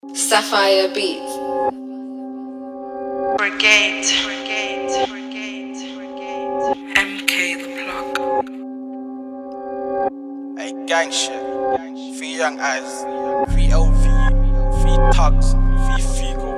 Sapphire Beats. Brigade. MK the plug. Hey, gang shit. 3 young eyes, 3 LV, 3 tugs, 3 Figo.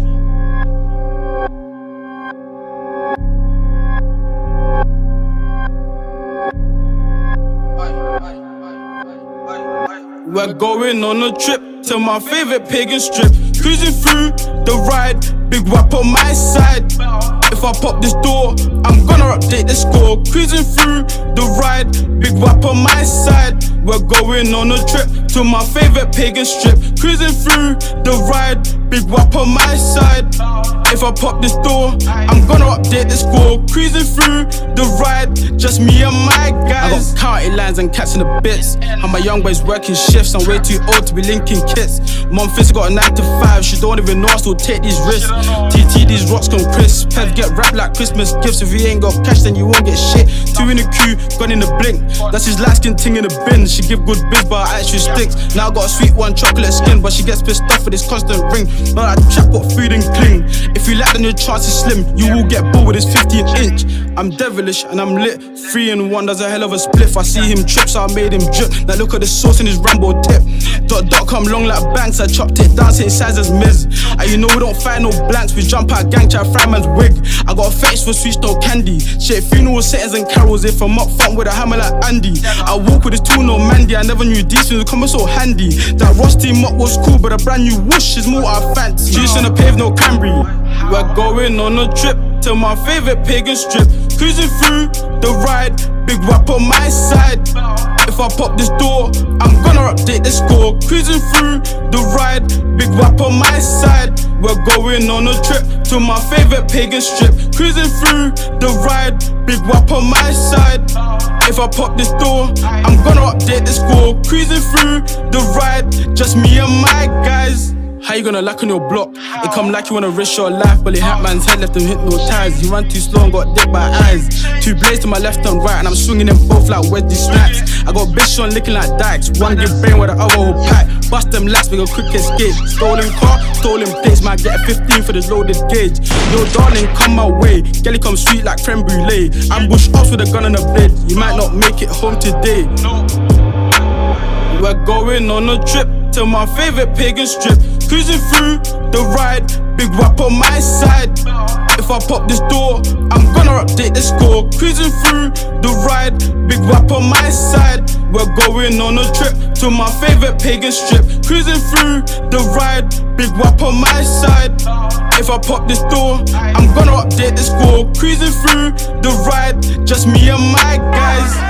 We're going on a trip to my favorite pagan strip. Cruising through the ride, big whap on my side. If I pop this door, I'm gonna update the score. Cruising through the ride, big whap on my side. We're going on a trip to my favorite pagan strip. Cruising through the ride, big whap on my side. If I pop this door, I'm gonna update the score. Cruising through the ride, just me and my guys. I got county lines and cats in the bits. And my young boys working shifts, I'm way too old to be linking kits. Mom thinks I got a 9 to 5, she don't even know I still take these risks. TT, these rocks come crisp. Pev get wrapped like Christmas gifts. If you ain't got cash, then you won't get shit. 2 in the queue, gone in the blink. That's his light skin ting in the bin. She give good biz, but her actually stinks. Now I got a sweet one, chocolate skin, but she gets pissed off with this constant ring. Not that chap got food and cling. If you like, then your chance is slim. You will get bored with this 15-inch. I'm devilish and I'm lit. 3 in 1, does a hell of a spliff. I see him trip, so I made him drip. Now look at the sauce in his Rambo tip. Dot come long like banks. I chopped it down, same size as Miz. And you know we don't find no blanks. We jump out gang, try fry man's wig. I got a face for sweets, no candy. Shit, funeral settings and carols. If I'm up front with a hammer like Andy. I walk with this tool, no Mandy. I never knew these things would come so handy. That rusty mop was cool, but a brand new whoosh is more I fancy. Juice on the pave, no Cambry. We're going on a trip to my favorite pagan strip. Cruising through the ride, big whap on my side. If I pop this door, I'm gonna update the score. Cruising through the ride, big whap on my side. We're going on a trip to my favorite pagan strip. Cruising through the ride, big whap on my side. If I pop this door, I'm gonna update the score. Cruising through the ride, just me and my guys. How you gonna lack on your block? It come like you wanna risk your life, but it hat man's head left him hypnotized. He ran too slow and got dick by eyes. 2 blades to my left and right, and I'm swinging them both like Wesley Snipes. I got bitch on licking like dykes. One give brain with the other whole pack. Bust them lats, make a quick escape. Stolen car, stolen plates. Might get a 15 for this loaded gauge. Yo darling, come my way. Gelly come sweet like creme brulee. Ambush ops with a gun and a blade. You might not make it home today. We're going on a trip to my favorite pagan strip. Cruising through the ride, big whap on my side. If I pop this door, I'm gonna update the score. Cruising through the ride, big whap on my side. We're going on a trip to my favorite pagan strip. Cruising through the ride, big whap on my side. If I pop this door, I'm gonna update the score. Cruising through the ride, just me and my guys.